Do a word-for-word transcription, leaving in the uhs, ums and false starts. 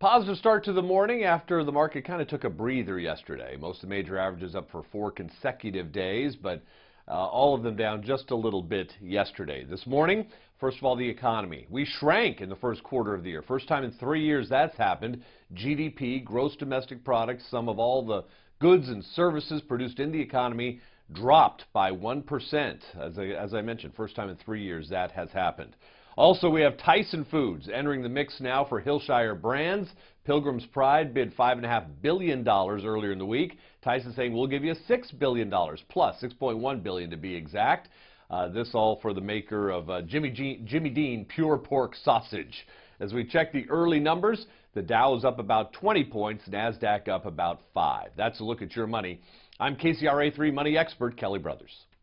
positive start to the morning after the market kind of took a breather yesterday. Most of the major averages up for four consecutive days, but uh, all of them down just a little bit yesterday. This morning, first of all, the economy. We shrank in the first quarter of the year. First time in three years that's happened. G D P, gross domestic product, some of all the goods and services produced in the economy dropped by one percent. As I, as I mentioned, first time in three years that has happened. Also, we have Tyson Foods entering the mix now for Hillshire Brands. Pilgrim's Pride bid five point five billion dollars earlier in the week. Tyson saying we'll give you six billion dollars plus, six point one billion dollars to be exact. Uh, this all for the maker of uh, Jimmy, G Jimmy Dean Pure Pork Sausage. As we check the early numbers, the Dow is up about twenty points, NASDAQ up about five. That's a look at your money. I'm K C R A three money expert Kelly Brothers.